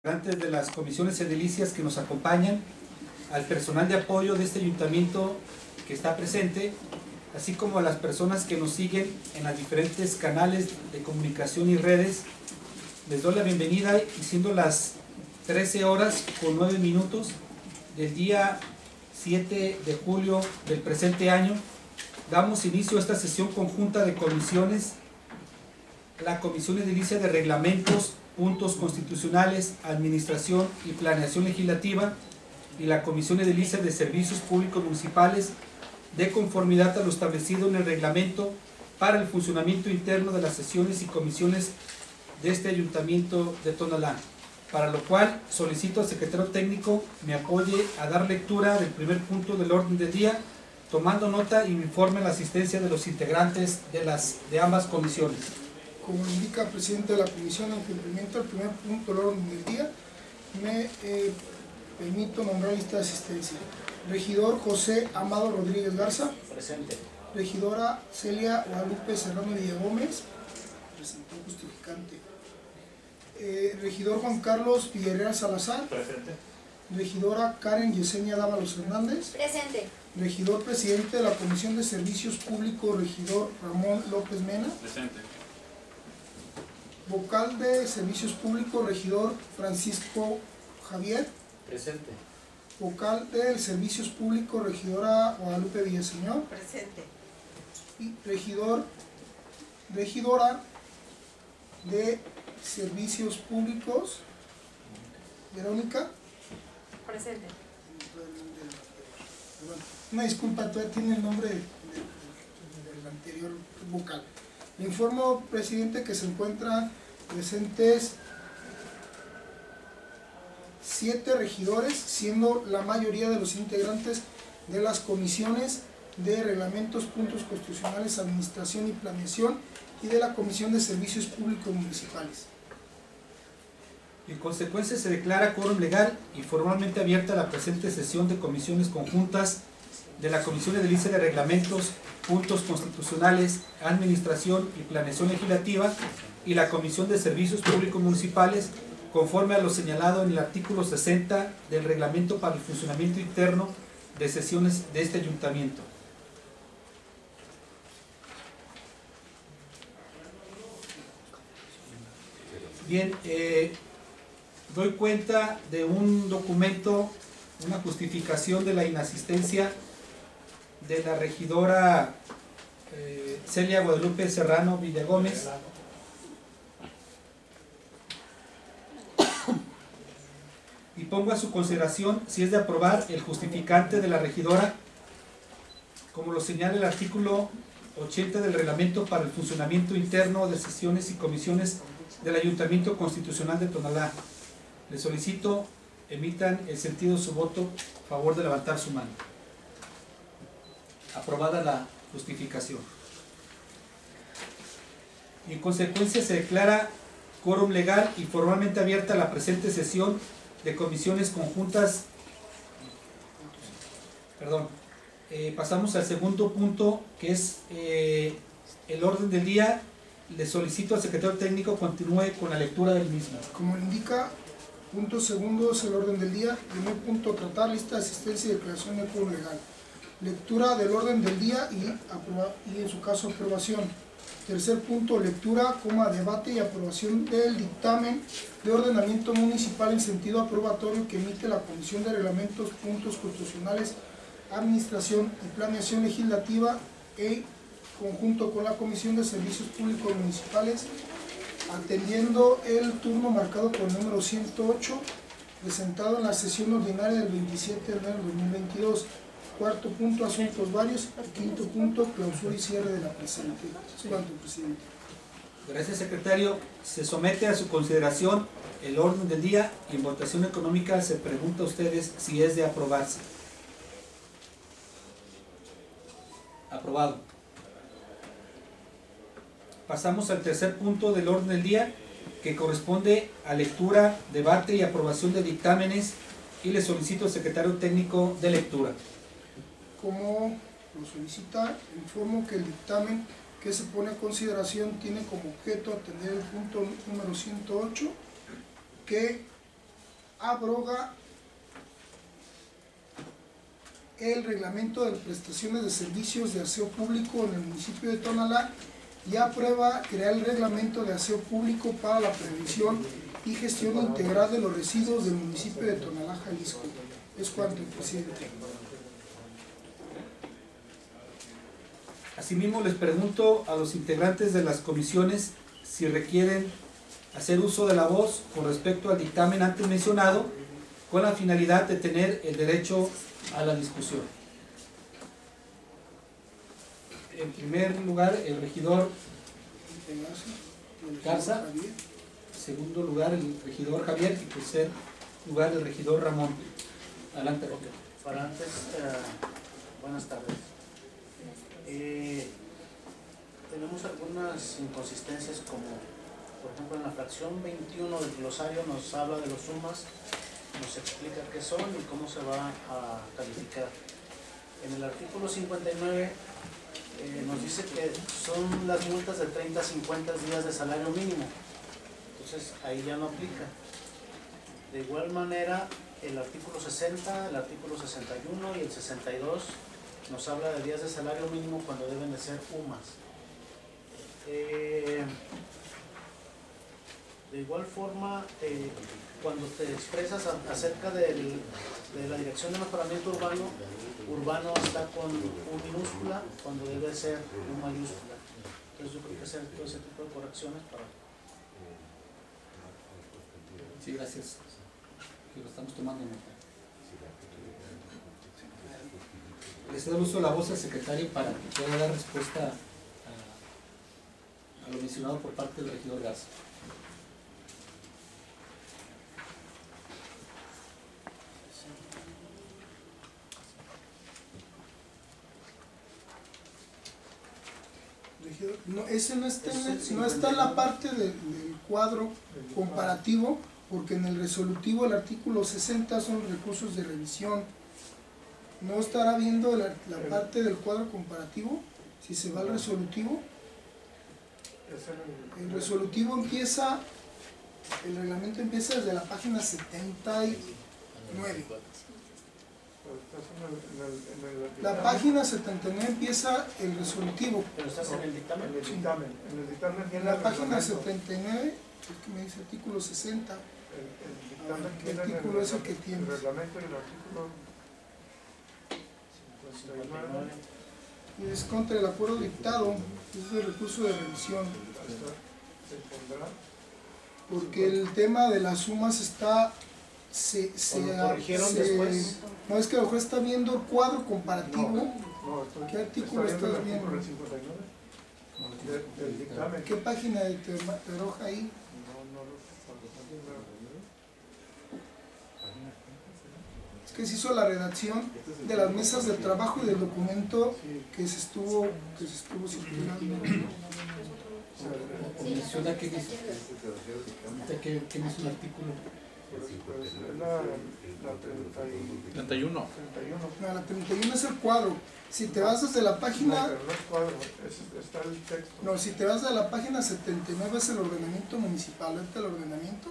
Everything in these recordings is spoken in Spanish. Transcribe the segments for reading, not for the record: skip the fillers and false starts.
Antes de las comisiones edilicias que nos acompañan, al personal de apoyo de este ayuntamiento que está presente, así como a las personas que nos siguen en los diferentes canales de comunicación y redes, les doy la bienvenida y siendo las 13 horas con 9 minutos del día 7 de julio del presente año, damos inicio a esta sesión conjunta de comisiones, la Comisión Edilicia de Reglamentos, Puntos Constitucionales, Administración y Planeación Legislativa y la Comisión Edilicia de Servicios Públicos Municipales de conformidad a lo establecido en el reglamento para el funcionamiento interno de las sesiones y comisiones de este Ayuntamiento de Tonalá, para lo cual solicito al secretario técnico me apoye a dar lectura del primer punto del orden del día, tomando nota y me informe la asistencia de los integrantes de ambas comisiones. Como indica el presidente de la comisión, en cumplimiento del primer punto del orden del día, me permito nombrar lista de asistencia. Regidor José Amado Rodríguez Garza. Presente. Regidora Celia Guadalupe Serrano Villagómez. Presentó justificante. Regidor Juan Carlos Villarreal Salazar. Presente. Regidora Karen Yesenia Dávalos Hernández. Presente. Regidor presidente de la Comisión de Servicios Públicos, regidor Ramón López Mena. Presente. Vocal de Servicios Públicos, regidor Francisco Javier. Presente. Vocal de Servicios Públicos, regidora Guadalupe Villaseñor. Presente. Y regidora de Servicios Públicos, Verónica. Presente. Una disculpa, todavía tiene el nombre del anterior vocal. Le informo, presidente, que se encuentran presentes 7 regidores, siendo la mayoría de los integrantes de las comisiones de reglamentos, puntos constitucionales, administración y planeación y de la Comisión de Servicios Públicos Municipales. En consecuencia se declara quórum legal y formalmente abierta la presente sesión de comisiones conjuntas de la Comisión Edilicia de Reglamentos, Puntos Constitucionales, Administración y Planeación Legislativa y la Comisión de Servicios Públicos Municipales, conforme a lo señalado en el artículo 60 del Reglamento para el Funcionamiento Interno de Sesiones de este Ayuntamiento. Bien, doy cuenta de un documento, una justificación de la inasistencia de la regidora Celia Guadalupe Serrano Villagómez, y pongo a su consideración si es de aprobar el justificante de la regidora, como lo señala el artículo 80 del Reglamento para el Funcionamiento Interno de Sesiones y Comisiones del Ayuntamiento Constitucional de Tonalá. Les solicito emitan el sentido de su voto a favor de levantar su mano. Aprobada la justificación. Y en consecuencia se declara quórum legal y formalmente abierta la presente sesión de comisiones conjuntas. Pasamos al segundo punto, que es el orden del día. Le solicito al secretario técnico continúe con la lectura del mismo. Como indica, punto segundo es el orden del día. Primer punto, tratar lista de asistencia y declaración de quórum legal. Lectura del orden del día y en su caso aprobación. Tercer punto, lectura, debate y aprobación del dictamen de ordenamiento municipal en sentido aprobatorio que emite la Comisión de Reglamentos, Puntos Constitucionales, Administración y Planeación Legislativa conjunto con la Comisión de Servicios Públicos Municipales, atendiendo el turno marcado por el número 108, presentado en la sesión ordinaria del 27 de enero de 2022. Cuarto punto, asuntos varios. Quinto punto, clausura y cierre de la presente. Es cuanto, presidente. Gracias, secretario. Se somete a su consideración el orden del día y en votación económica se pregunta a ustedes si es de aprobarse. Aprobado. Pasamos al tercer punto del orden del día, que corresponde a lectura, debate y aprobación de dictámenes, y le solicito al secretario técnico de lectura. Como lo solicita, informo que el dictamen que se pone a consideración tiene como objeto atender el punto número 108, que abroga el reglamento de prestaciones de servicios de aseo público en el municipio de Tonalá y aprueba crear el reglamento de aseo público para la prevención y gestión integral de los residuos del municipio de Tonalá, Jalisco. Es cuanto, presidente. Asimismo, les pregunto a los integrantes de las comisiones si requieren hacer uso de la voz con respecto al dictamen antes mencionado, con la finalidad de tener el derecho a la discusión. En primer lugar, el regidor Garza. Segundo lugar, el regidor Javier. Y tercer lugar, el regidor Ramón. Adelante, Roque. Para antes, buenas tardes. Tenemos algunas inconsistencias, como por ejemplo en la fracción 21 del glosario nos habla de los sumas, nos explica qué son y cómo se va a calificar. En el artículo 59 nos dice que son las multas de 30 a 50 días de salario mínimo, entonces ahí ya no aplica. De igual manera, el artículo 60, el artículo 61 y el 62 nos habla de días de salario mínimo cuando deben de ser UMAS. De igual forma, cuando te expresas acerca de la Dirección de Mejoramiento Urbano, urbano está con U minúscula cuando debe ser U mayúscula. Entonces yo creo que hacer todo ese tipo de correcciones para... Sí, gracias. Que lo estamos tomando en nota. Le cedo el uso de la voz al secretario para que pueda dar respuesta a lo mencionado por parte del regidor Garza. No, ese no está en la parte del cuadro comparativo, porque en el resolutivo el artículo 60 son los recursos de revisión. No estará viendo la parte del cuadro comparativo. Si se va al resolutivo, el resolutivo empieza, el reglamento empieza desde la página 79. La página 79 empieza el resolutivo. ¿Pero estás en el dictamen? En el dictamen. En el dictamen En la página 79, es que me dice artículo 60. El dictamen ¿Qué artículo es el que tienes? El reglamento y el artículo 59. Y es contra el acuerdo dictado, es el recurso de revisión. Se pondrá. Porque el tema de las sumas está... ¿Lo corrigieron después? No, es que a lo mejor está viendo el cuadro comparativo. No, ¿Qué artículo estás viendo? El 59 del dictamen. ¿Qué página te arroja ahí? Es que se hizo la redacción de las mesas de trabajo y del documento que se estuvo circulando. O menciona qué dice. ¿Qué dice el artículo? Es la 31. No, la 31 es el cuadro. Si te vas desde la página... No, pero no es cuadro, está el texto. No, si te vas de la página 79 es el ordenamiento municipal. ¿Este es el ordenamiento?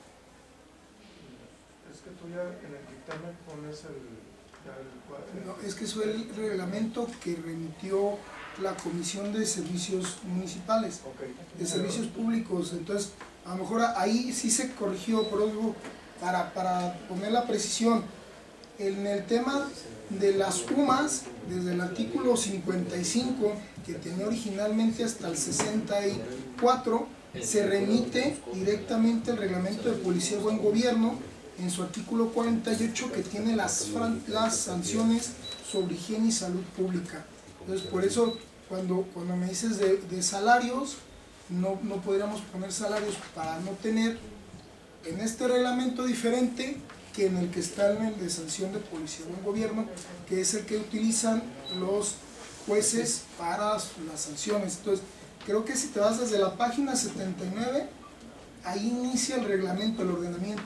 Es que tú ya en el dictamen pones el cuadro. No, es que eso es el reglamento que remitió la Comisión de Servicios Municipales, de Servicios Públicos. Entonces, a lo mejor ahí sí se corrigió, pero digo, para poner la precisión, en el tema de las UMAS, desde el artículo 55, que tenía originalmente hasta el 64, se remite directamente al reglamento de Policía de Buen Gobierno, en su artículo 48, que tiene las sanciones sobre higiene y salud pública. Entonces, por eso, cuando me dices de salarios, no podríamos poner salarios para no tener en este reglamento diferente que en el que está en el de sanción de Policía de Buen Gobierno, que es el que utilizan los jueces para las sanciones. Entonces, creo que si te vas desde la página 79, ahí inicia el reglamento, el ordenamiento.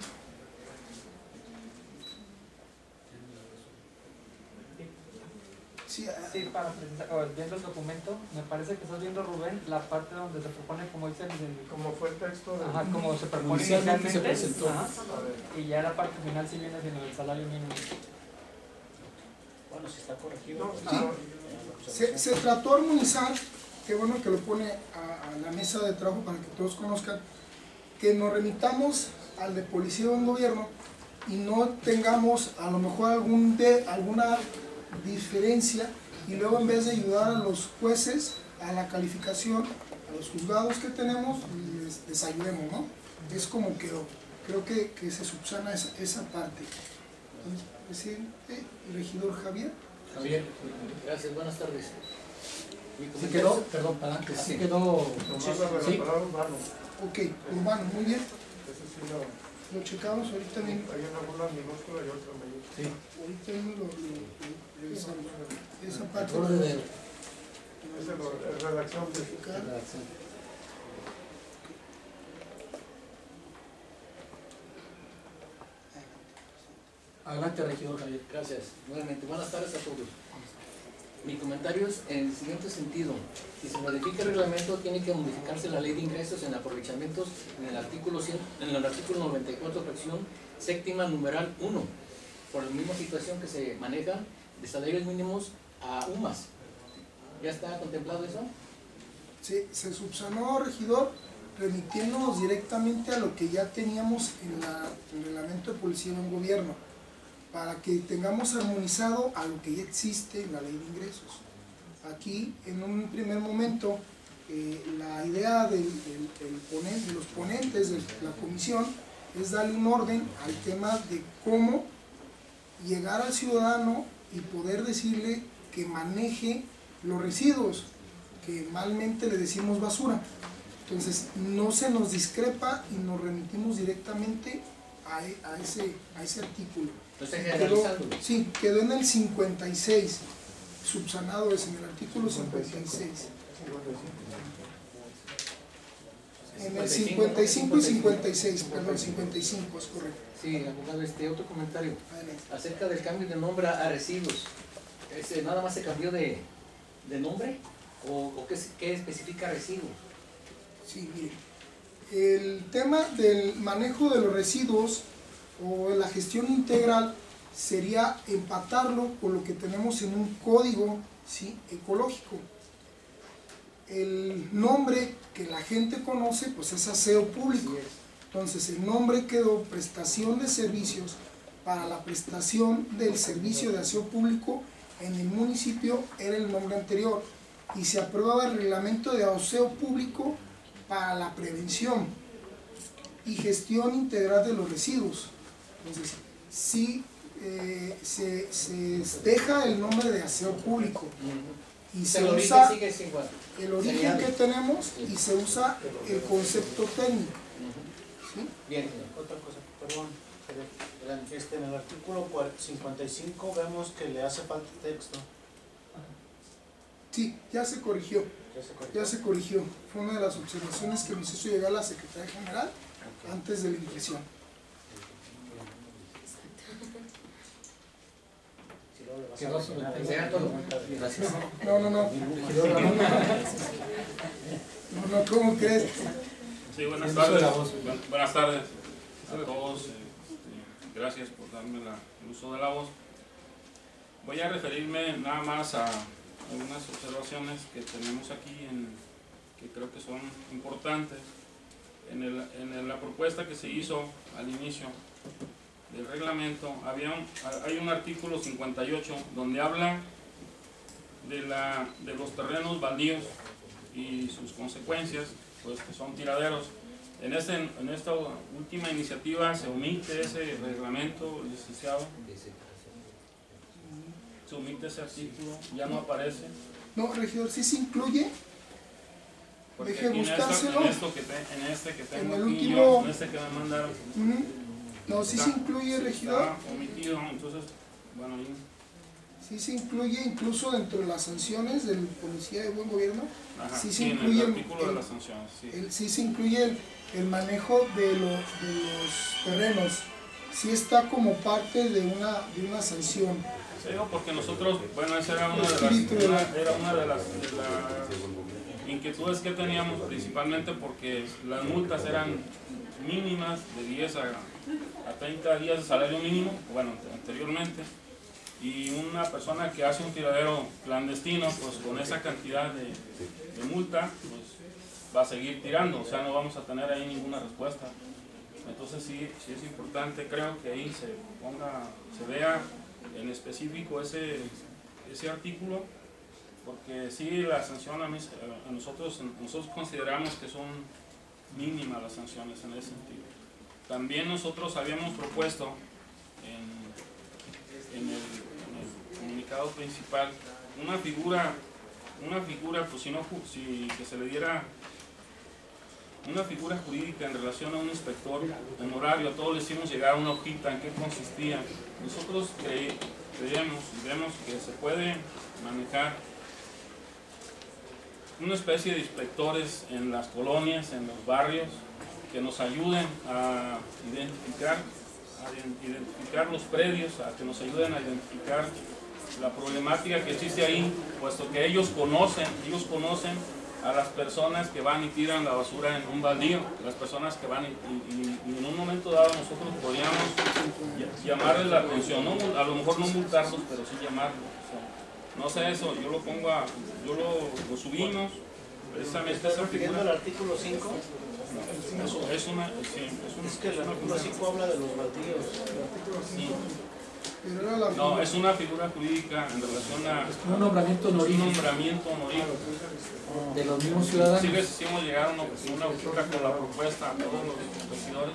Sí, Sí, para precisar, viendo el documento, me parece que estás viendo, Rubén, la parte donde se propone, como dice Como fue el texto de... ajá, como se propone Inicialmente inicialmente, se presentó. ajá, A ver, y ya la parte final sí viene siendo el salario mínimo. Bueno, si está corregido. no, pues, sí. se trató de armonizar, qué bueno que lo pone a la mesa de trabajo para que todos conozcan, que nos remitamos al de policía o en gobierno y no tengamos a lo mejor alguna diferencia y luego en vez de ayudar a los jueces a la calificación, a los juzgados que tenemos, les ayudemos, ¿no? Es como quedó. Creo que se subsana esa parte. Entonces, presidente y regidor Javier. Javier, gracias, buenas tardes. Sí quedó, perdón, para antes, sí quedó. Nomás la de Sí. la palabra urbano. Ok, urbano, muy bien. Ese sí lo... Lo checamos ahorita mismo. Hay una minúscula y otra mayúscula. Sí. Ahorita mismo lo revisamos. Esa parte. Orden de Es de redacción de... redacción. Adelante, regidor Javier. Gracias, nuevamente, buenas tardes a todos. Mi comentario es en el siguiente sentido. Si se modifica el reglamento, tiene que modificarse la ley de ingresos en aprovechamientos en el artículo 94, fracción séptima, numeral 1, por la misma situación que se maneja de salarios mínimos a UMAS. ¿Ya está contemplado eso? Sí, se subsanó, regidor, remitiéndonos directamente a lo que ya teníamos en el reglamento de policía en gobierno, para que tengamos armonizado a lo que ya existe en la ley de ingresos. Aquí, en un primer momento, la idea de los ponentes de la comisión es darle un orden al tema de cómo llegar al ciudadano y poder decirle que maneje los residuos, que malmente le decimos basura. Entonces, no se nos discrepa y nos remitimos directamente a ese artículo. Entonces, generalizándolo. Sí, quedó en el 56, subsanado es en el artículo 56. En el 55 y 56, perdón, 55 es correcto. Sí, abogado, otro comentario. Adelante. Acerca del cambio de nombre a residuos. ¿Nada más se cambió de nombre? ¿O qué especifica residuos? Sí, mire, el tema del manejo de los residuos o la gestión integral sería empatarlo con lo que tenemos en un código, ¿sí?, ecológico. El nombre que la gente conoce pues es aseo público. Entonces el nombre quedó prestación de servicios para la prestación del servicio de aseo público en el municipio, era el nombre anterior, y se aprueba el reglamento de aseo público para la prevención y gestión integral de los residuos. Entonces, sí se deja el nombre de aseo público y se El usa origen sigue igual. el origen que tenemos y se usa el concepto técnico. ¿Sí? Bien. Otra cosa, perdón. En el artículo 55 vemos que le hace falta texto. Sí, ya se corrigió. Ya se corrigió. Ya se corrigió. Fue una de las observaciones que nos hizo llegar la Secretaría General antes de la impresión. Si luego le vas a Quedó sobre rellenar, el ¿Será todo? Gracias. No, ¿cómo crees? Sí, buenas El uso de tardes. la voz. Buenas tardes a todos. Gracias por darme el uso de la voz. Voy a referirme nada más a algunas observaciones que tenemos aquí, que creo que son importantes. En la propuesta que se hizo al inicio del reglamento, hay un artículo 58 donde habla de los terrenos baldíos y sus consecuencias, pues que son tiraderos. En esta última iniciativa se omite ese reglamento, licenciado, se omite ese artículo, ya no aparece. No, regidor, sí se incluye. Porque Deje aquí buscárselo. en este que tengo En el aquí, último- en este que me mandaron, Ujú. No, sí se incluye, regidor. está omitido, entonces, bueno, ahí, Sí se incluye incluso dentro de las sanciones del policía de buen gobierno. ajá, Sí se sí, en incluye el artículo de las sanciones, sí. Sí se incluye el manejo de los terrenos sí está como parte de una sanción. Sí, porque nosotros, bueno, esa era una de las inquietudes que teníamos, principalmente porque las multas eran mínimas de 10 a 30 días de salario mínimo, bueno, anteriormente, y una persona que hace un tiradero clandestino, pues con esa cantidad de multa, pues va a seguir tirando, o sea, no vamos a tener ahí ninguna respuesta. Entonces sí es importante, creo que ahí se vea en específico ese artículo, porque sí la sanción nosotros consideramos que son mínimas las sanciones en ese sentido. También nosotros habíamos propuesto en el comunicado principal una figura pues que se le diera una figura jurídica en relación a un inspector honorario. A todos les hicimos llegar una hojita en qué consistía. Nosotros creemos y vemos que se puede manejar una especie de inspectores en las colonias, en los barrios, que nos ayuden a identificar los predios, a que nos ayuden a identificar la problemática que existe ahí, puesto que ellos conocen a las personas que van y tiran la basura en un baldío, las personas que van y en un momento dado nosotros podríamos llamarles la atención, a lo mejor no multarlos, pero sí llamarlos. No sé, eso yo lo subimos, precisamente esa refiriendo al artículo 5. Es que el artículo 5 habla de los baldíos. Sí. No, es una figura jurídica en relación a un nombramiento honorífico de los mismos ciudadanos. Sí les hicimos llegar una hojita con la propuesta a todos los regidores.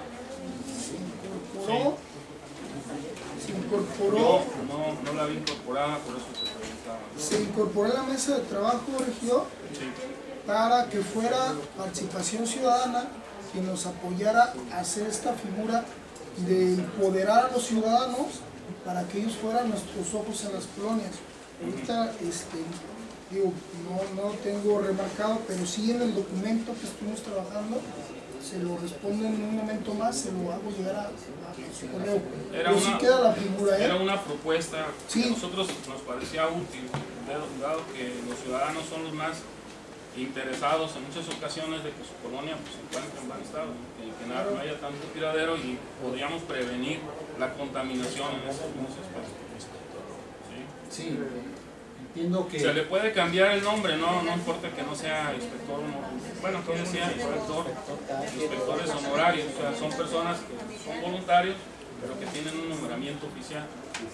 Se incorporó. No la vi incorporada, por eso se preguntaba. Se incorporó en la mesa de trabajo, regidor, para que fuera participación ciudadana que nos apoyara a hacer esta figura de empoderar a los ciudadanos para que ellos fueran nuestros ojos en las colonias. Ahorita, no lo tengo remarcado, pero sí en el documento que estuvimos trabajando, se lo respondo en un momento más, se lo hago llegar a su correo. Pero sí queda la figura. Era una propuesta que a nosotros nos parecía útil, dado que los ciudadanos son los más interesados en muchas ocasiones de que su colonia pues, se encuentre en buen estado, que no haya tanto tiradero y podríamos prevenir la contaminación en ese espacio. Sí, entiendo que... Se le puede cambiar el nombre, no importa que no sea inspector honorario. Bueno, que sea inspectores honorarios, o sea, son personas que son voluntarios, pero que tienen un nombramiento oficial.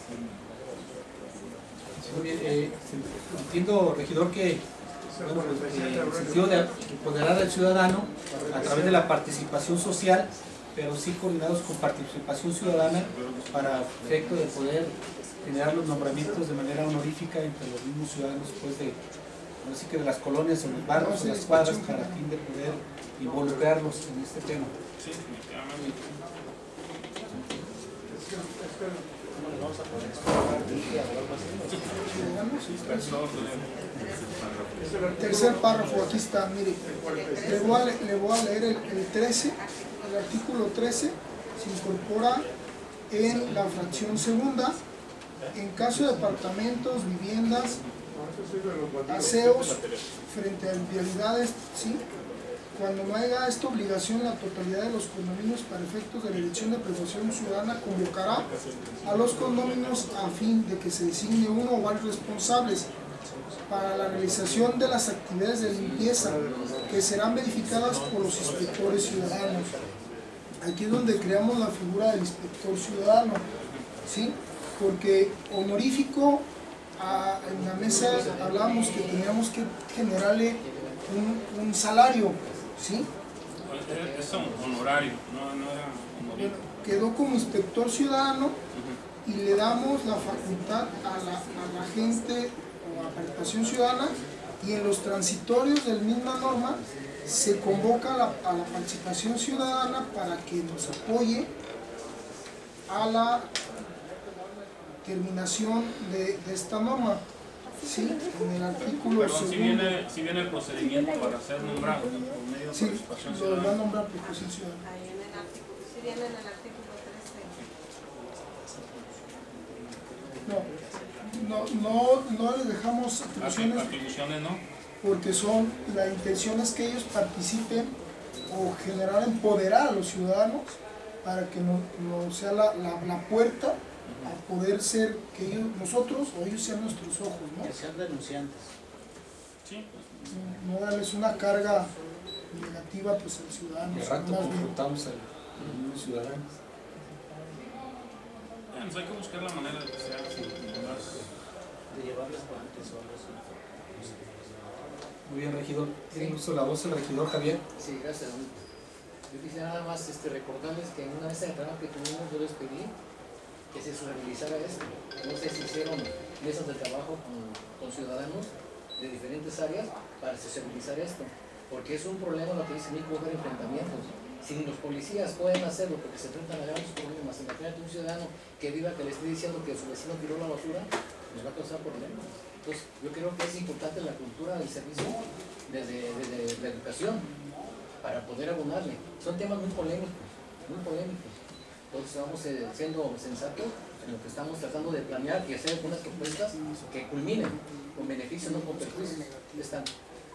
Muy bien, entiendo, regidor, que bueno, el sentido de empoderar al ciudadano a través de la participación social, pero sí coordinados con participación ciudadana para efecto de poder generar los nombramientos de manera honorífica entre los mismos ciudadanos, pues así que de las colonias, en los barrios, en las cuadras, para fin de poder involucrarlos en este tema. Sí, definitivamente. Vamos a poner esto o algo así. Tercer párrafo, aquí está, mire, le voy a leer el 13, el artículo 13, se incorpora en la fracción segunda, en caso de apartamentos, viviendas, aseos frente a vialidades, ¿sí? Cuando no haya esta obligación, la totalidad de los condominios para efectos de la Dirección de Prevención Ciudadana convocará a los condominios a fin de que se designe uno o varios responsables para la realización de las actividades de limpieza que serán verificadas por los inspectores ciudadanos. Aquí es donde creamos la figura del inspector ciudadano, ¿sí? Porque honorífico, en la mesa hablábamos que teníamos que generarle un salario, ¿sí? Es un honorario, no era honorífico. Quedó como inspector ciudadano y le damos la facultad a la gente o a participación ciudadana, y en los transitorios de la misma norma se convoca a la participación ciudadana para que nos apoye a la terminación de esta norma. Sí, en el artículo Pero si viene el procedimiento para ser nombrado por medio de participación ciudadana. Lo va a nombrar por posición ciudadana. Ahí en el artículo, si viene en el artículo 13. No les dejamos atribuciones Atribuciones, ¿no? porque la intención es que ellos participen o empoderar a los ciudadanos para que no sea la puerta a poder ser que nosotros o ellos sean nuestros ojos, ¿no? Que sean denunciantes. Sí, No darles una carga negativa pues al ciudadano. De rato más bien. confrontamos a los ciudadanos. pues hay que buscar la manera de que sea más. De llevarles guantes o algo así. Muy bien, regidor. Tiene Sí. uso la voz el regidor Javier. Sí, gracias. Yo quisiera nada más recordarles que en una mesa de trabajo que tuvimos yo les pedí que se supervisara esto. No sé si hicieron mesas de trabajo con ciudadanos de diferentes áreas para sensibilizar esto, porque es un problema lo que dice Nico, ver enfrentamientos. Si los policías pueden hacerlo porque se enfrentan a grandes problemas, imagínate un ciudadano que viva que le esté diciendo que su vecino tiró la basura, les va a causar problemas. Entonces, yo creo que es importante la cultura del servicio desde la educación para poder abonarle. Son temas muy polémicos, muy polémicos. Entonces, vamos siendo sensatos en lo que estamos tratando de planear y hacer algunas propuestas que culminen con beneficio, no con perjuicio. Están.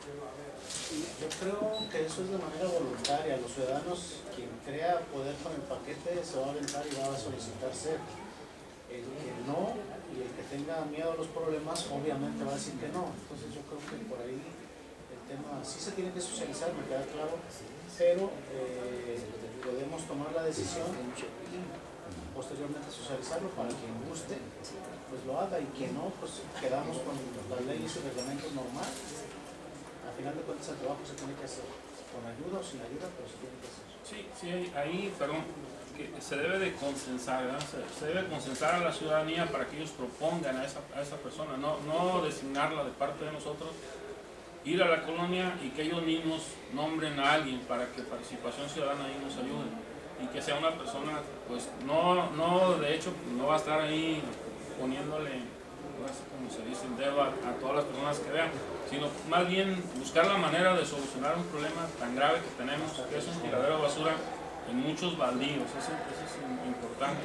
Yo creo que eso es de manera voluntaria. Los ciudadanos, quien crea poder con el paquete, se va a aventar y va a solicitar ser. El que no y el que tenga miedo a los problemas, obviamente va a decir que no. Entonces yo creo que por ahí el tema sí se tiene que socializar, me queda claro, pero podemos tomar la decisión y posteriormente socializarlo para quien guste, pues lo haga, y quien no, pues quedamos con las leyes y reglamentos normales. Al final de cuentas el trabajo se tiene que hacer, con ayuda o sin ayuda, pero se tiene que hacer. Sí, ahí, perdón, que se debe de consensar, ¿verdad? Se debe consensar a la ciudadanía para que ellos propongan a esa persona, no designarla de parte de nosotros, ir a la colonia y que ellos mismos nombren a alguien para que Participación Ciudadana ahí nos ayude, y que sea una persona, pues de hecho, no va a estar ahí poniéndole, como se dice, el dedo a todas las personas que vean, sino más bien buscar la manera de solucionar un problema tan grave que tenemos, que es un tiradero de basura en muchos baldíos. Eso es importante,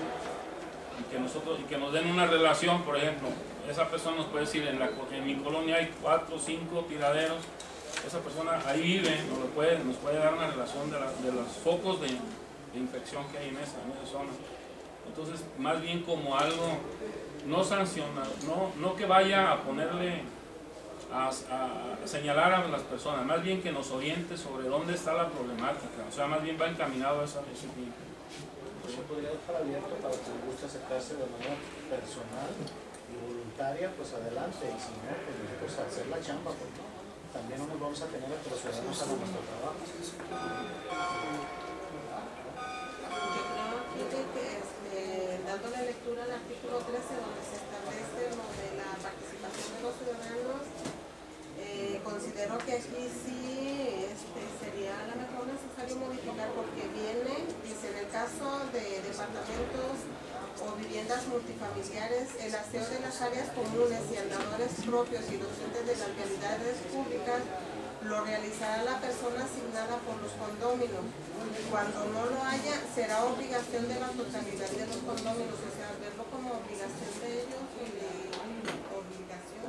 y que nos den una relación. Por ejemplo, esa persona nos puede decir, en mi colonia hay 4 o 5 tiraderos, esa persona ahí vive, nos puede dar una relación de los focos de infección que hay en esa zona. Entonces, más bien como algo no sancionado, no que vaya a ponerle a señalar a las personas, más bien que nos oriente sobre dónde está la problemática, o sea, más bien va encaminado a ese fin. Pues se podría dejar abierto para quien guste acercarse de manera personal y voluntaria, pues adelante, y si no, pues nosotros hacer la chamba, porque también no nos vamos a tener a que los ciudadanos hagan nuestro trabajo. Yo creo que dándole lectura al artículo 13, donde se establece lo de la participación de los ciudadanos, considero que aquí sí sería a lo mejor necesario modificar, porque dice, en el caso de departamentos o viviendas multifamiliares, el aseo de las áreas comunes y andadores propios y docentes de las vialidades públicas lo realizará la persona asignada por los condóminos. Cuando no lo haya, será obligación de la totalidad de los condóminos, o sea, verlo como obligación de ellos y de obligación.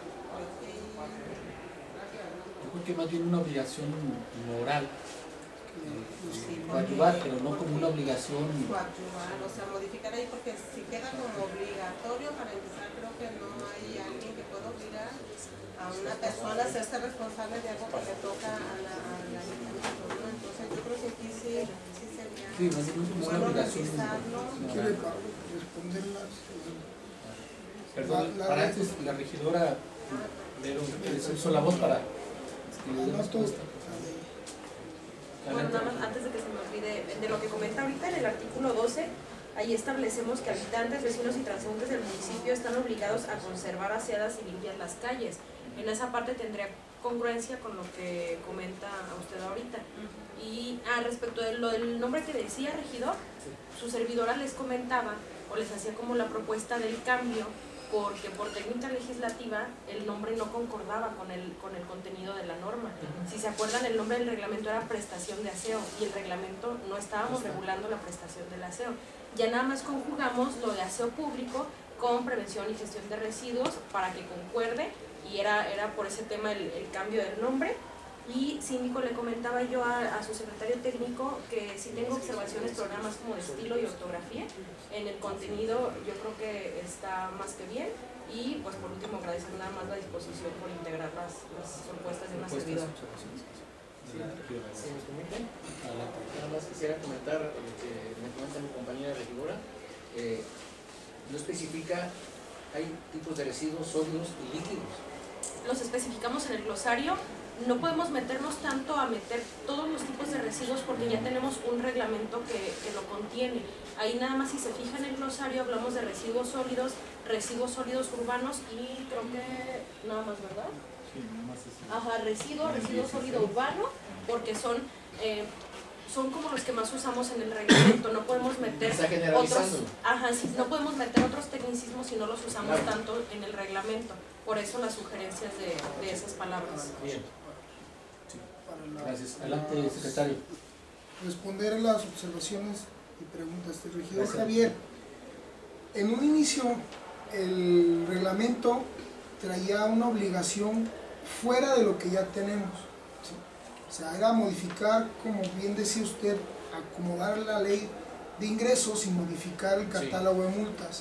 Yo creo que más bien una obligación moral. Coadyuvar, pero no como una obligación. Coadyuvar, o sea, modificar ahí, porque si queda como obligatorio, para empezar, creo que no hay alguien que pueda obligar a una persona a hacerse responsable de algo que le toca a la ayuntamiento, ¿no? Entonces yo creo que aquí sí sería más bien como una obligación. ¿Quiere responderlas? Perdón, para antes la regidora se usó la voz para respuesta. Bueno, nada más antes de que se me olvide, de lo que comenta ahorita en el artículo 12, ahí establecemos que habitantes, vecinos y transeúntes del municipio están obligados a conservar aseadas y limpias las calles. En esa parte tendría congruencia con lo que comenta a usted ahorita. Y respecto de lo del nombre que decía, regidor, su servidora les comentaba o les hacía como la propuesta del cambio, porque por técnica legislativa el nombre no concordaba con el contenido de la norma. Si se acuerdan, el nombre del reglamento era prestación de aseo, y el reglamento no estábamos regulando la prestación del aseo. Ya nada más conjugamos lo de aseo público con prevención y gestión de residuos para que concuerde, y era por ese tema el cambio del nombre. Y síndico, le comentaba yo a su secretario técnico que sí tengo observaciones, programas como de estilo y ortografía. En el contenido yo creo que está más que bien, y pues por último agradecer nada más la disposición por integrar las propuestas de una servidora. Si nos permiten, nada más quisiera comentar lo que me comenta mi compañera regidora. No especifica, hay tipos de residuos sólidos y líquidos. Los especificamos en el glosario. No podemos meternos tanto a meter todos los tipos de residuos porque ya tenemos un reglamento que lo contiene. Ahí nada más, si se fija en el glosario, hablamos de residuos sólidos urbanos, y creo que nada más, ¿verdad? Sí, nada más es Ajá, residuo sólido urbano, porque son como los que más usamos en el reglamento. No podemos meter otros, sí, no podemos meter otros tecnicismos si no los usamos tanto en el reglamento. Por eso las sugerencias de esas palabras. Bien. Gracias. Adelante, secretario. Responder las observaciones y preguntas del regidor Javier. En un inicio, el reglamento traía una obligación fuera de lo que ya tenemos. ¿Sí? O sea, era modificar, como bien decía usted, acomodar la ley de ingresos y modificar el catálogo de multas.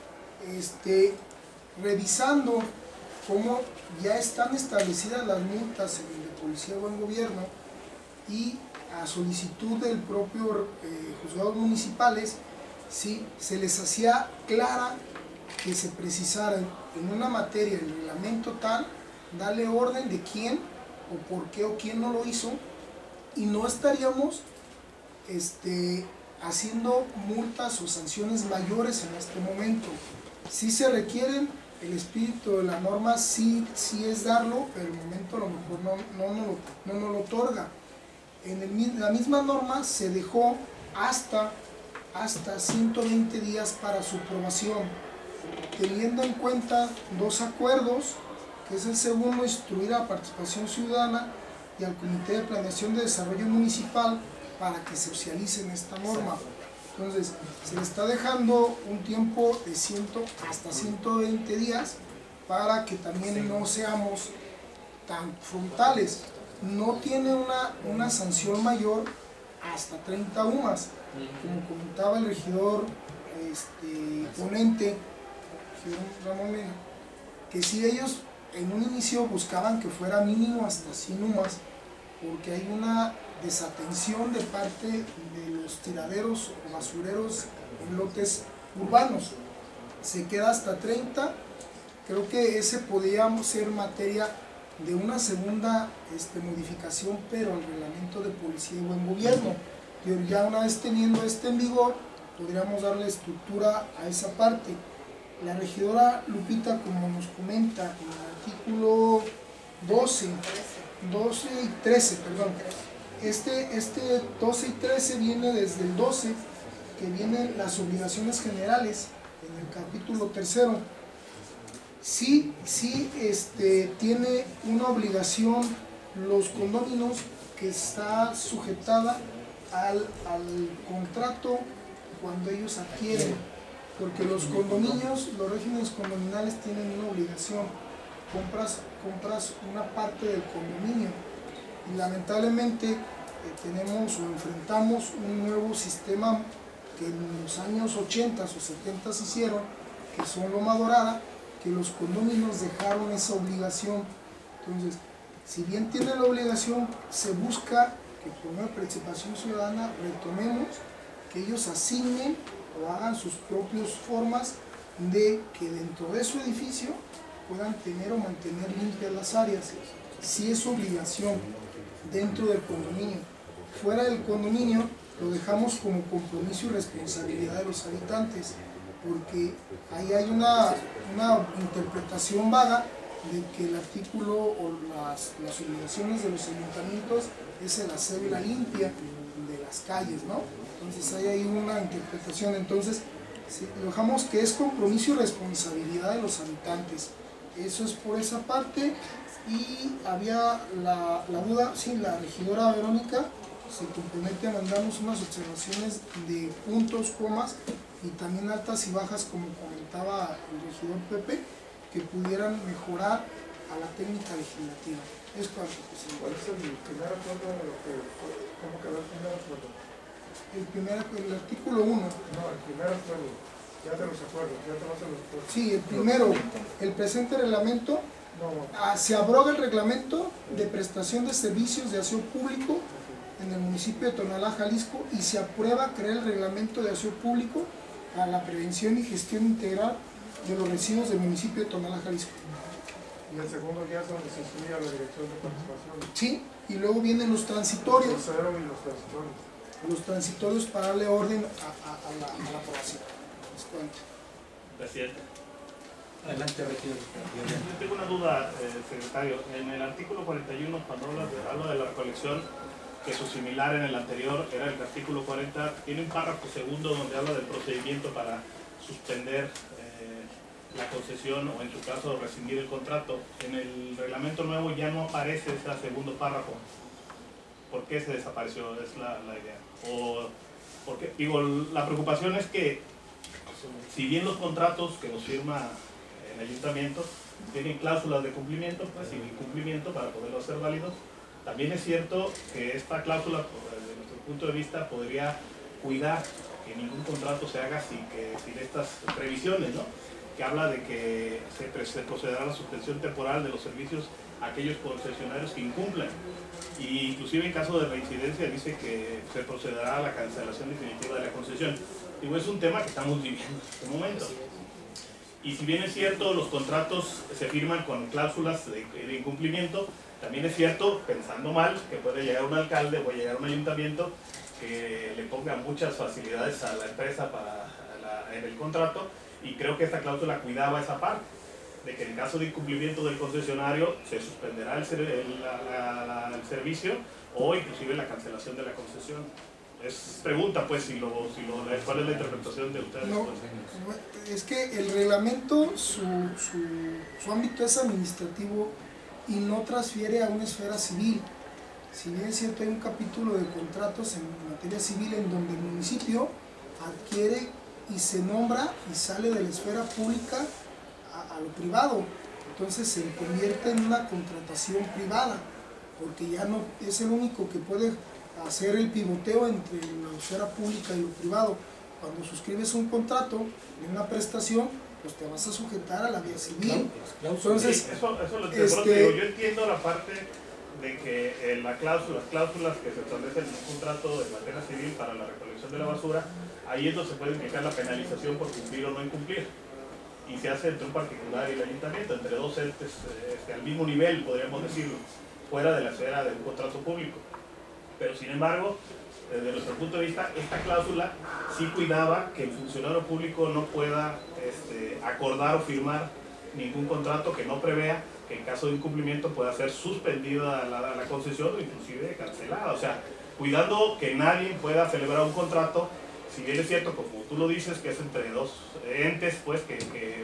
Revisando cómo ya están establecidas las multas en el de Policía de Buen Gobierno, y a solicitud del propio juzgados municipales, ¿sí?, se les hacía clara que se precisara en una materia, el reglamento tal, darle orden de quién o por qué o quién no lo hizo, y no estaríamos haciendo multas o sanciones mayores en este momento. Sí se requieren, el espíritu de la norma sí es darlo, pero el momento a lo mejor no nos lo otorga. En la misma norma se dejó hasta 120 días para su aprobación, teniendo en cuenta dos acuerdos, que es el segundo, instruir a la participación ciudadana y al Comité de Planeación de Desarrollo Municipal para que socialicen esta norma. Entonces, se le está dejando un tiempo de hasta 120 días para que también no seamos tan frontales. No tiene una sanción mayor hasta 30 UMAS, como comentaba el regidor ponente, Ramón Mena, que si ellos en un inicio buscaban que fuera mínimo hasta 100 UMAS, porque hay una desatención de parte de los tiraderos o basureros en lotes urbanos. Se queda hasta 30, creo que ese podría ser materia de una segunda modificación, pero al reglamento de Policía y Buen Gobierno. Pero ya una vez teniendo en vigor, podríamos darle estructura a esa parte. La regidora Lupita, como nos comenta en el artículo 12 y 13, perdón. Este 12 y 13 viene desde el 12, que vienen las obligaciones generales en el capítulo 3. Sí, tiene una obligación los condóminos, que está sujetada al contrato cuando ellos adquieren, porque los condominios, los regímenes condominales tienen una obligación, compras una parte del condominio, y lamentablemente tenemos o enfrentamos un nuevo sistema que en los años 80 o 70 se hicieron, que son Loma Dorada, que los condóminos dejaron esa obligación. Entonces, si bien tiene la obligación, se busca que por una participación ciudadana retomemos, que ellos asignen o hagan sus propias formas de que dentro de su edificio puedan tener o mantener limpias las áreas. Si es obligación dentro del condominio. Fuera del condominio lo dejamos como compromiso y responsabilidad de los habitantes, porque ahí hay una interpretación vaga de que el artículo o las obligaciones de los ayuntamientos es el hacer la limpia de las calles, ¿no? Entonces hay ahí una interpretación. Entonces lo dejamos que es compromiso y responsabilidad de los habitantes. Eso es por esa parte. Y había la duda, sí, la regidora Verónica se compromete a mandarnos unas observaciones de puntos, comas, y también altas y bajas, como comentaba el regidor Pepe, que pudieran mejorar a la técnica legislativa. Es cuanto, presidente. ¿Cuál es el primer acuerdo de lo que fue? ¿Cómo quedó el primer acuerdo? El artículo 1. No, el primer acuerdo. Ya te los acuerdos, ya te vas a los acuerdos. Sí, el primero, el presente reglamento, se abroga el reglamento de prestación de servicios de aseo público en el municipio de Tonalá, Jalisco, y se aprueba crear el reglamento de aseo público para la prevención y gestión integral de los residuos del municipio de Tonalá, Jalisco. Y el segundo ya es donde se incluye la dirección de participación. Sí, y luego vienen los transitorios. Los cero y los transitorios. Los transitorios para darle orden a la aprobación. Les cuento. Presidente. Adelante, regidor. Yo tengo una duda, secretario. En el artículo 41, cuando habla de la recolección, que su similar en el anterior era el artículo 40, tiene un párrafo segundo donde habla del procedimiento para suspender la concesión o en su caso rescindir el contrato. En el reglamento nuevo ya no aparece ese segundo párrafo. ¿Por qué se desapareció? Es la idea. O porque, digo, la preocupación es que si bien los contratos que nos firma el ayuntamiento tienen cláusulas de cumplimiento, pues sin incumplimiento para poderlos hacer válidos, también es cierto que esta cláusula, desde nuestro punto de vista, podría cuidar que ningún contrato se haga sin estas previsiones, ¿no? Que habla de que se procederá a la suspensión temporal de los servicios a aquellos concesionarios que incumplan. Y inclusive en caso de reincidencia dice que se procederá a la cancelación definitiva de la concesión. Digo, es un tema que estamos viviendo en este momento. Y si bien es cierto, los contratos se firman con cláusulas de incumplimiento, también es cierto, pensando mal, que puede llegar un alcalde o llegar un ayuntamiento que le ponga muchas facilidades a la empresa en el contrato, y creo que esta cláusula cuidaba esa parte, de que en caso de incumplimiento del concesionario se suspenderá el servicio o inclusive la cancelación de la concesión. Es pregunta, pues, ¿cuál es la interpretación de ustedes? No, es que el reglamento, su ámbito es administrativo y no transfiere a una esfera civil. Si bien es cierto, hay un capítulo de contratos en materia civil en donde el municipio adquiere y se nombra y sale de la esfera pública a lo privado. Entonces se convierte en una contratación privada, porque ya no es el único que puede hacer el pivoteo entre la esfera pública y lo privado. Cuando suscribes un contrato de una prestación, pues te vas a sujetar a la vía civil. Entonces, sí, eso yo entiendo la parte de que las cláusulas que se establecen en un contrato de materia civil para la recolección de la basura, ahí es donde se puede implicar la penalización por cumplir o no incumplir. Y se hace entre un particular y el ayuntamiento, entre dos entes al mismo nivel, podríamos decirlo, fuera de la esfera de un contrato público. Pero sin embargo, desde nuestro punto de vista, esta cláusula sí cuidaba que el funcionario público no pueda acordar o firmar ningún contrato que no prevea que en caso de incumplimiento pueda ser suspendida la concesión o inclusive cancelada. O sea, cuidando que nadie pueda celebrar un contrato, si bien es cierto, como tú lo dices, que es entre dos entes pues, que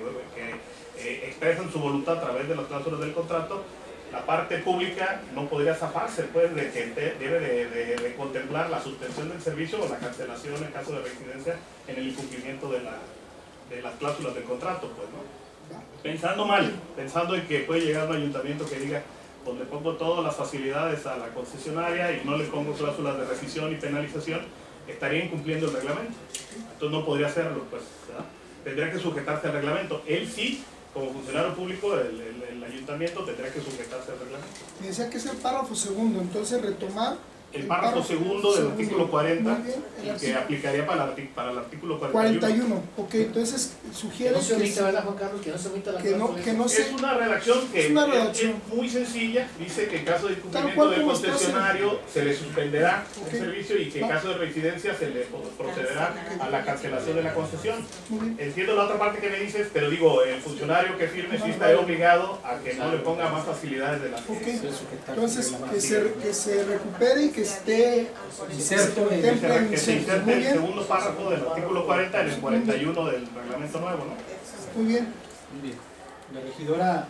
expresan su voluntad a través de las cláusulas del contrato, la parte pública no podría zafarse, pues, de que debe de contemplar la suspensión del servicio o la cancelación en caso de reincidencia en el incumplimiento de las cláusulas del contrato, pues, ¿no? Pensando mal, pensando en que puede llegar un ayuntamiento que diga, pues le pongo todas las facilidades a la concesionaria y no le pongo cláusulas de rescisión y penalización, estaría incumpliendo el reglamento. Entonces no podría hacerlo, pues, ¿verdad? Tendría que sujetarse al reglamento. Él sí, como funcionario público, el ayuntamiento tendría que sujetarse al reglamento. Me decía que es el párrafo segundo, entonces retomar el párrafo segundo del artículo 40, que aplicaría para el artículo 41. Ok, entonces sugiere que no se omita, ¿verdad, Juan Carlos? Que no se omita la cláusula. Es una redacción que es muy sencilla, dice que en caso de incumplimiento del concesionario se le suspenderá el servicio y que en caso de reincidencia se le procederá a la cancelación de la concesión. Entiendo la otra parte que me dices, pero digo, el funcionario que firme sí está obligado a que no le ponga más facilidades de las que entonces que se recupere y que esté inserto en el segundo párrafo del artículo 40 en el 41 del reglamento nuevo, ¿no? Muy bien. Muy bien. La regidora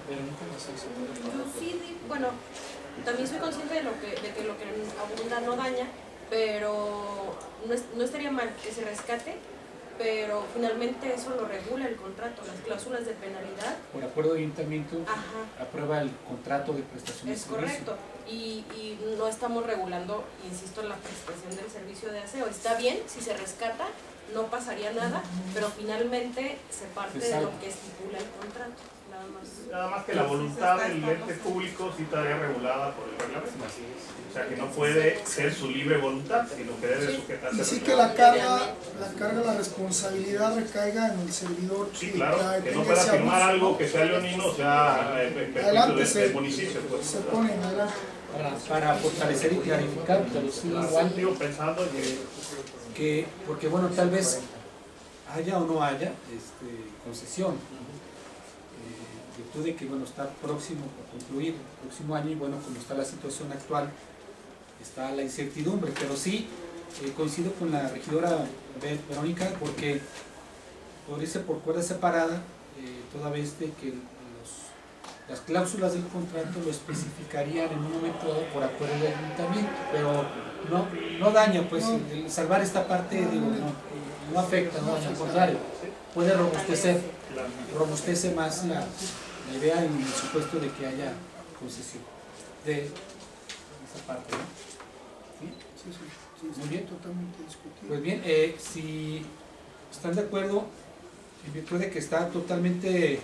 Sí, bueno, también soy consciente de que lo que abunda no daña, pero no estaría mal que se rescate pero finalmente eso lo regula el contrato, las cláusulas de penalidad. Por acuerdo de ayuntamiento, Ajá, aprueba el contrato de prestación de es servicio. correcto, y no estamos regulando, insisto, la prestación del servicio de aseo. Está bien, si se rescata, no pasaría nada, pero finalmente se parte de lo que estipula el contrato, nada más. Nada más que la voluntad del ente público sí estaría regulada por el reglamento. O sea, que no puede ser su libre voluntad, sino que debe sujetarse. Y sí que la carga, la responsabilidad recaiga en el servidor. Sí, claro, que no pueda firmar algo que sea leonino, o sea, del municipio. Pues. Se pone en adelante. Para fortalecer y clarificar, pero sí igual Digo, pensando que, porque bueno, tal vez haya o no haya concesión, virtud de que bueno, está próximo a concluir el próximo año, y bueno, como está la situación actual, está la incertidumbre, pero sí coincido con la regidora Verónica, porque por irse por cuerda separada, toda vez de que las cláusulas del contrato lo especificarían en un momento dado por acuerdo del ayuntamiento, pero no daña, pues el salvar esta parte, digo, no afecta, no daña, al contrario, puede robustece más la idea en el supuesto de que haya concesión de esa parte, ¿no? ¿Sí? Sí, muy bien, totalmente discutido. Pues bien, si están de acuerdo, en virtud de que está totalmente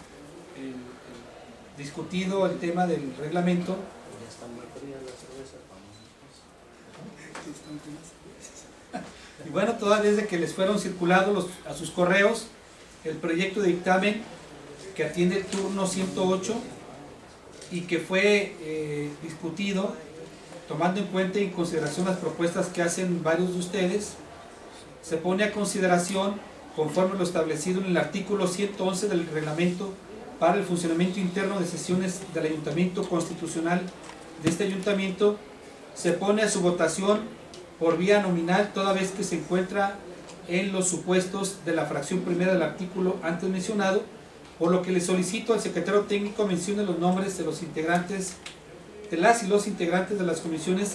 discutido el tema del reglamento, y bueno, toda vez de que les fueron circulados a sus correos el proyecto de dictamen que atiende el turno 108 y que fue discutido tomando en cuenta y en consideración las propuestas que hacen varios de ustedes, se pone a consideración, conforme lo establecido en el artículo 111 del reglamento para el funcionamiento interno de sesiones del Ayuntamiento Constitucional de este Ayuntamiento, se pone a su votación por vía nominal toda vez que se encuentra en los supuestos de la fracción primera del artículo antes mencionado, por lo que le solicito al secretario técnico mencione los nombres de los integrantes, de las y los integrantes de las comisiones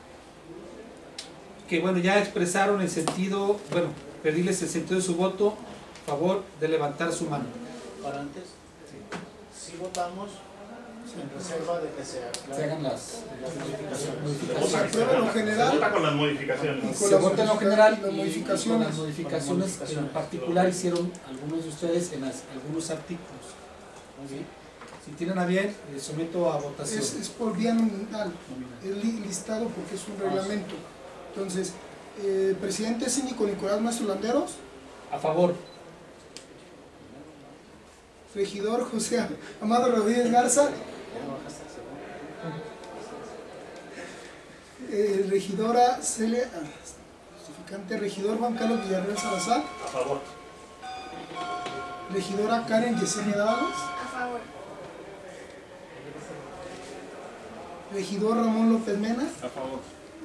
que bueno, ya expresaron el sentido, bueno, pedirles el sentido de su voto a favor de levantar su mano. Para antes, sí votamos en reserva de que se hagan las modificaciones. Se aprueba en lo general. Se vota con las modificaciones. Se vota en lo general y modificaciones. con las modificaciones que en particular hicieron algunos de ustedes en algunos artículos. ¿Sí? Si tienen a bien, someto a votación. Es por vía nominal, es listado porque es un reglamento. Entonces, presidente síndico Nicolás Maestro Landeros. A favor. Regidor José Amado Rodríguez Garza. Regidora Celia, justificante, regidor Juan Carlos Villarreal Salazar. A favor. Regidora Karen Yesenia Dávalos. A favor. Regidor Ramón López Mena. A favor.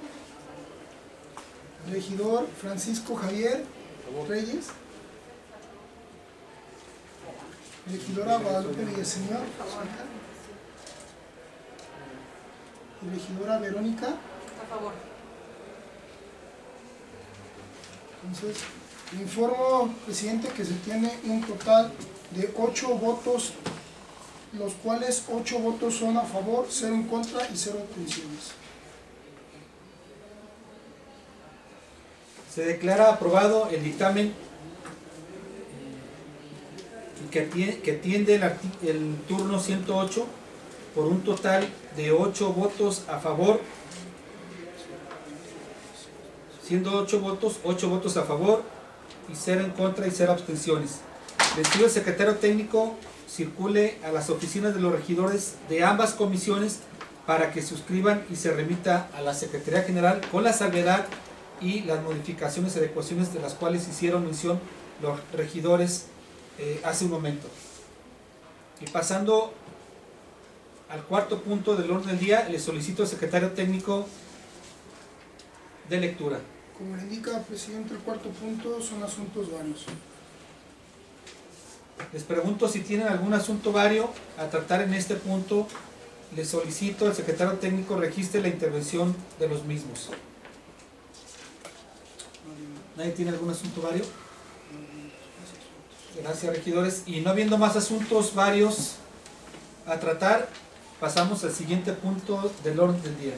Regidor Francisco Javier Reyes. Regidora Guadalupe Villaseñor. Y regidora Verónica. A favor. Entonces, le informo, presidente, que se tiene un total de 8 votos, los cuales 8 votos son a favor, 0 en contra y 0 abstenciones. Se declara aprobado el dictamen que atiende el turno 108 por un total de 8 votos a favor, siendo 8 votos a favor y 0 en contra y 0 abstenciones. Les pido al secretario técnico circule a las oficinas de los regidores de ambas comisiones para que suscriban y se remita a la Secretaría General con la salvedad y las modificaciones y adecuaciones de las cuales hicieron mención los regidores hace un momento. Y pasando al cuarto punto del orden del día, le solicito al secretario técnico de lectura. Como le indica, presidente, el cuarto punto son asuntos varios. Les pregunto si tienen algún asunto vario a tratar en este punto. Les solicito al secretario técnico registre la intervención de los mismos. ¿Nadie tiene algún asunto vario? Gracias, regidores. Y no habiendo más asuntos varios a tratar, pasamos al siguiente punto del orden del día,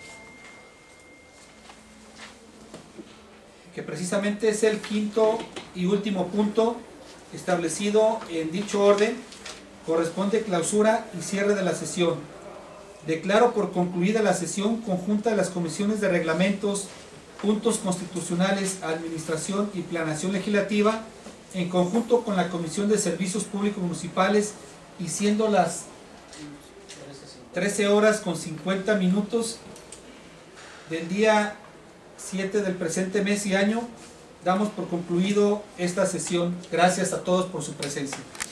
que precisamente es el quinto y último punto establecido en dicho orden. Corresponde clausura y cierre de la sesión. Declaro por concluida la sesión conjunta de las comisiones de reglamentos, puntos constitucionales, administración y planeación legislativa, en conjunto con la Comisión de Servicios Públicos Municipales, y siendo las 13 horas con 50 minutos del día 7 del presente mes y año, damos por concluido esta sesión. Gracias a todos por su presencia.